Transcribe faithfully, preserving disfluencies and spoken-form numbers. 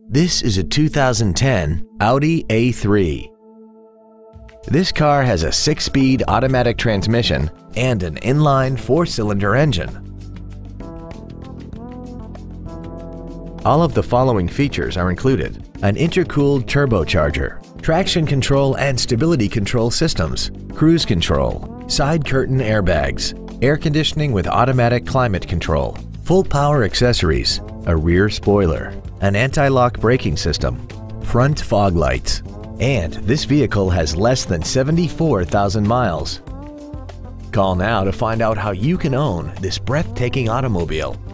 This is a two thousand ten Audi A three. This car has a six-speed automatic transmission and an inline four-cylinder engine. All of the following features are included: an intercooled turbocharger, traction control and stability control systems, cruise control, side curtain airbags, air conditioning with automatic climate control, full power accessories, a rear spoiler, an anti-lock braking system, front fog lights, and this vehicle has less than seventy-four thousand miles. Call now to find out how you can own this breathtaking automobile.